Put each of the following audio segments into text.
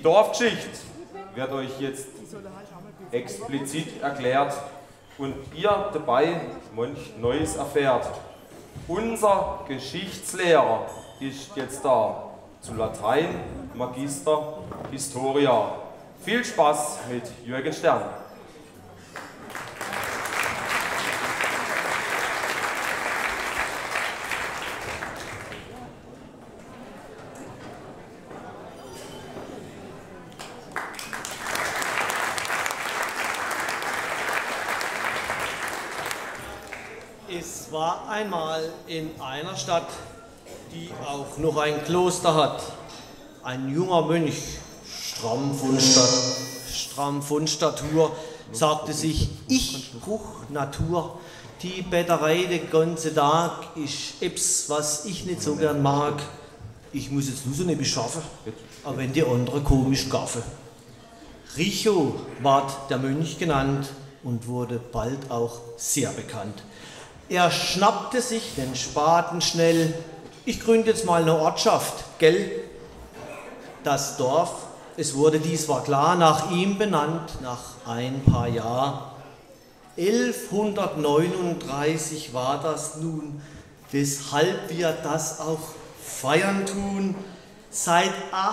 Dorfgeschichte wird euch jetzt explizit erklärt und ihr dabei manch Neues erfährt. Unser Geschichtslehrer ist jetzt da, zu Latein Magister Historia. Viel Spaß mit Jürgen Stern. Es war einmal in einer Stadt, die auch noch ein Kloster hat, ein junger Mönch, stramm von Statur, sagte sich, ich bruch Natur, die Betterei den ganzen Tag ist etwas, was ich nicht so gern mag. Ich muss jetzt nur so nicht beschaffen, aber wenn die anderen komisch gaffen. Richo ward der Mönch genannt und wurde bald auch sehr bekannt. Er schnappte sich den Spaten schnell. Ich gründe jetzt mal eine Ortschaft, gell? Das Dorf, es wurde dies war klar, nach ihm benannt, nach ein paar Jahren. 1139 war das nun, weshalb wir das auch feiern tun. Seit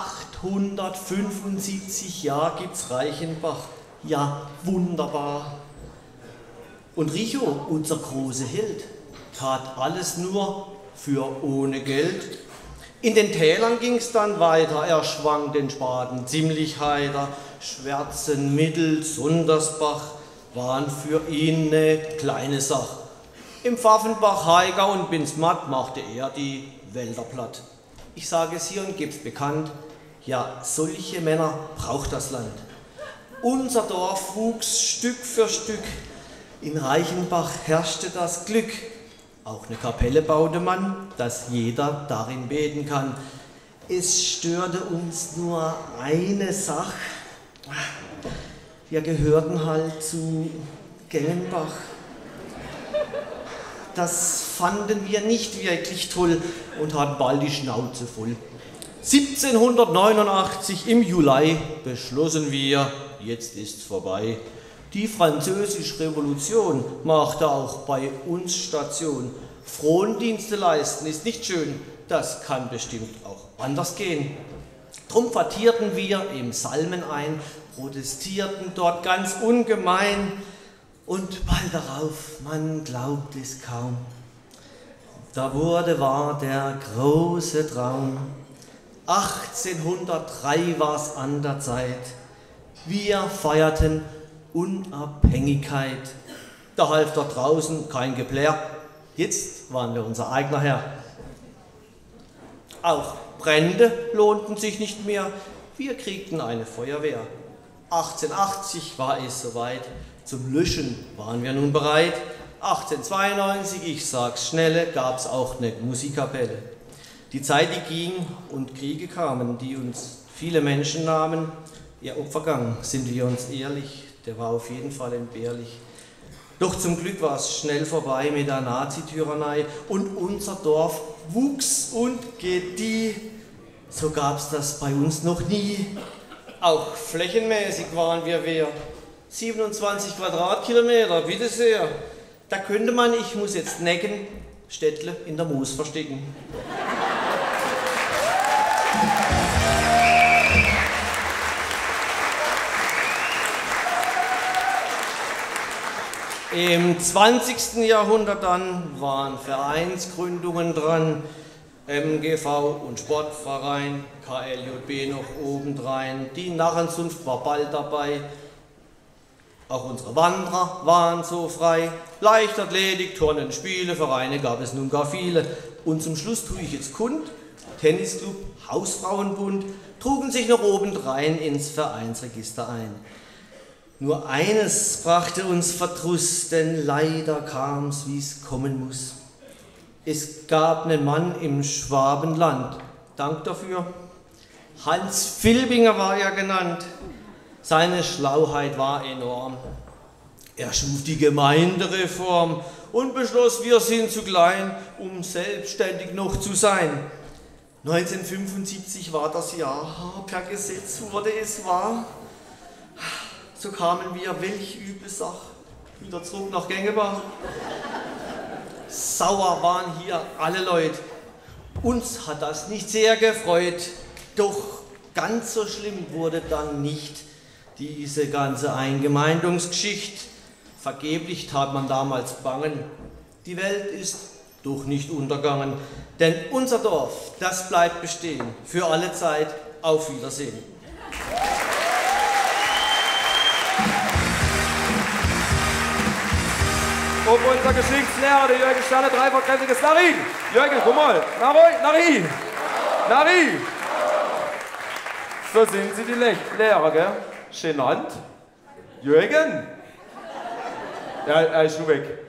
875 Jahren gibt's Reichenbach. Ja, wunderbar. Und Richo, unser großer Held, tat alles nur für ohne Geld. In den Tälern ging's dann weiter, er schwang den Spaten ziemlich heiter. Schwärzen, Mittel, Sondersbach waren für ihn eine kleine Sache. Im Pfaffenbach, Haigau und Binsmatt machte er die Wälder platt. Ich sage es hier und geb's bekannt, ja, solche Männer braucht das Land. Unser Dorf wuchs Stück für Stück. In Reichenbach herrschte das Glück. Auch eine Kapelle baute man, dass jeder darin beten kann. Es störte uns nur eine Sache. Wir gehörten halt zu Gengenbach. Das fanden wir nicht wirklich toll und hatten bald die Schnauze voll. 1789 im Juli beschlossen wir, jetzt ist's vorbei. Die Französische Revolution machte auch bei uns Station. Frondienste leisten ist nicht schön, das kann bestimmt auch anders gehen. Drum quartierten wir im Salmen ein, protestierten dort ganz ungemein und bald darauf, man glaubt es kaum, da war der große Traum. 1803 war's an der Zeit, wir feierten Unabhängigkeit. Da half dort draußen kein Geplär, jetzt waren wir unser eigener Herr. Auch Brände lohnten sich nicht mehr, wir kriegten eine Feuerwehr. 1880 war es soweit, zum Löschen waren wir nun bereit. 1892, ich sag's schnelle, gab's auch eine Musikkapelle. Die Zeit, die ging und Kriege kamen, die uns viele Menschen nahmen. Ihr Opfergang, sind wir uns ehrlich, der war auf jeden Fall entbehrlich. Doch zum Glück war es schnell vorbei mit der Nazityrannei und unser Dorf wuchs und gedieh. So gab's das bei uns noch nie. Auch flächenmäßig waren wir wer. 27 Quadratkilometer, bitte sehr. Da könnte man, ich muss jetzt necken, Städtle in der Moos verstecken. Im 20. Jahrhundert dann waren Vereinsgründungen dran, MGV und Sportverein, KLJB noch obendrein, die Narrenzunft war bald dabei, auch unsere Wanderer waren so frei, Leichtathletik, Turnen, Spiele, Vereine gab es nun gar viele und zum Schluss tue ich jetzt kund, Tennisclub, Hausfrauenbund trugen sich noch obendrein ins Vereinsregister ein. Nur eines brachte uns Verdruss, denn leider kam's, wie's kommen muss. Es gab einen Mann im Schwabenland, Dank dafür. Hans Filbinger war er genannt, seine Schlauheit war enorm. Er schuf die Gemeindereform und beschloss, wir sind zu klein, um selbstständig noch zu sein. 1975 war das Jahr, per Gesetz wurde es wahr. So kamen wir, welch üble Sache, wieder zurück nach Gengebach. Sauer waren hier alle Leute. Uns hat das nicht sehr gefreut, doch ganz so schlimm wurde dann nicht diese ganze Eingemeindungsgeschichte. Vergeblich tat man damals bangen. Die Welt ist doch nicht untergangen, denn unser Dorf, das bleibt bestehen, für alle Zeit. Auf Wiedersehen. Ob unser Geschichtslehrer, der Jürgen Stanne, dreifachkräftiges Nari. Jürgen, guck mal. Nari. Nari. So sind Sie die Lehrer, gell? Genannt. Jürgen. Ja, er ist schon weg.